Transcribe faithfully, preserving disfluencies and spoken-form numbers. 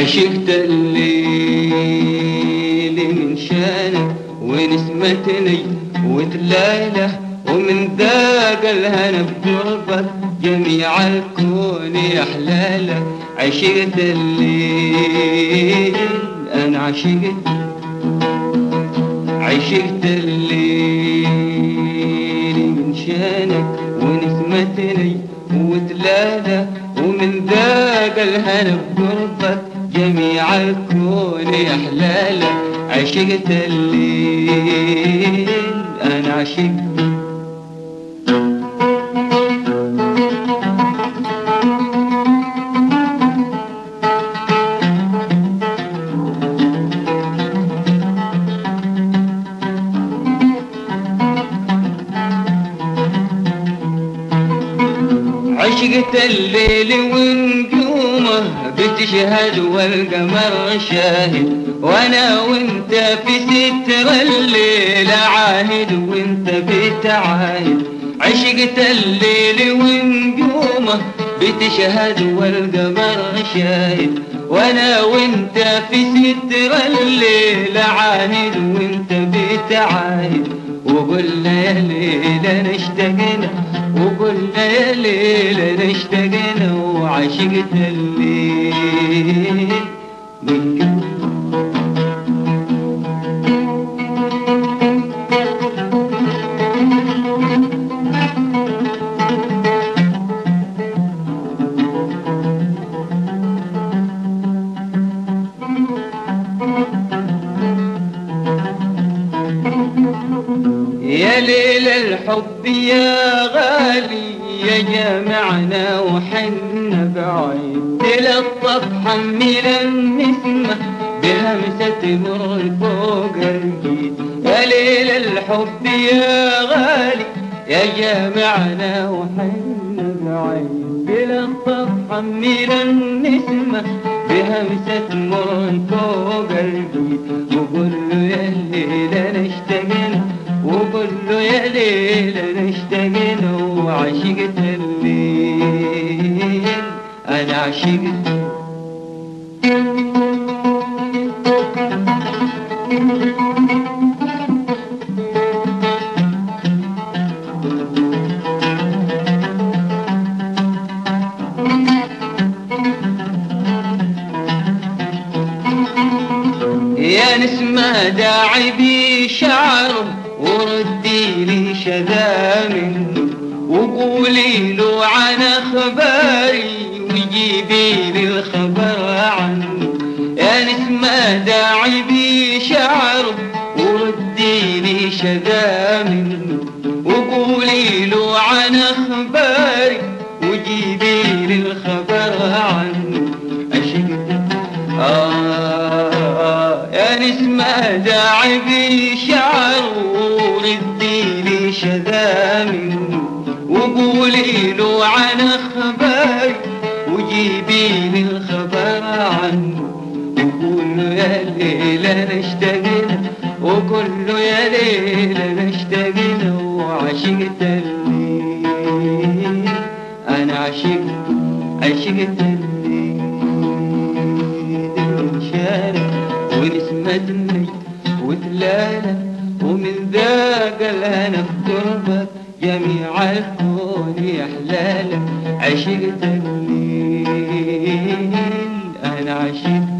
عشقت الليل من شانك ونسمتني وتلاله ومن ذاق الهنا بقربك جميع الكون يحلاله. عشقت الليل أنا عشقت عشقت الليل من شانك ونسمتني وتلاله ومن ذاق الهنا بقربك جميع الكون يحلاله. عشقت الليل أنا عشقت عشقت الليل ونجومه بتشهد والقمر شاهد وانا وانت في ستر الليل عاهد وانت بتعاهد. عشقت الليل ونجومه بتشهد والقمر شاهد وانا وانت في ستر الليل عاهد وانت بتعاهد. وقلنا يا ليل انا اشتقنا وقلنا يا ليل انا اشتقنا وعشقت الليل من جوا. يا ليل الحب يا غالي يا جامعنا وحنا بعيد تلطف حمل النسمة بهمسة مر فوق الجيد. يا ليل الحب يا غالي يا جامعنا وحنا بعيد تلطف حمل النسمة بهمسة مر فوق الجيد. وقول له يا ليل انا اشتقنا وقل له يا ليل انا اشتقنا وعشقت الليل انا عشقت. يا نسمة داعي بشعره وردي لي شذا منه وقولي له عن اخباري وجيبي لي الخبر عنه. يا نسمة داعي بشعره وردي لي شذا منه وقولي له عن اخباري وجيبي لي الخبر عنه. عشقت آه يا نسمة داعي بشعره ردي لي شذا منه وقولي له عن اخباري وجيبي لي الخبر عنه. وقول له يا ليل انا اشتقنا وقول له يا ليل انا اشتقنا وعشقت الليل انا عشقت عشقت الليل من شارع ونسمتني وتلاله ومن ذاق الهنا في قربك جميع الكون يحلاله. عشقت الليل انا عشقت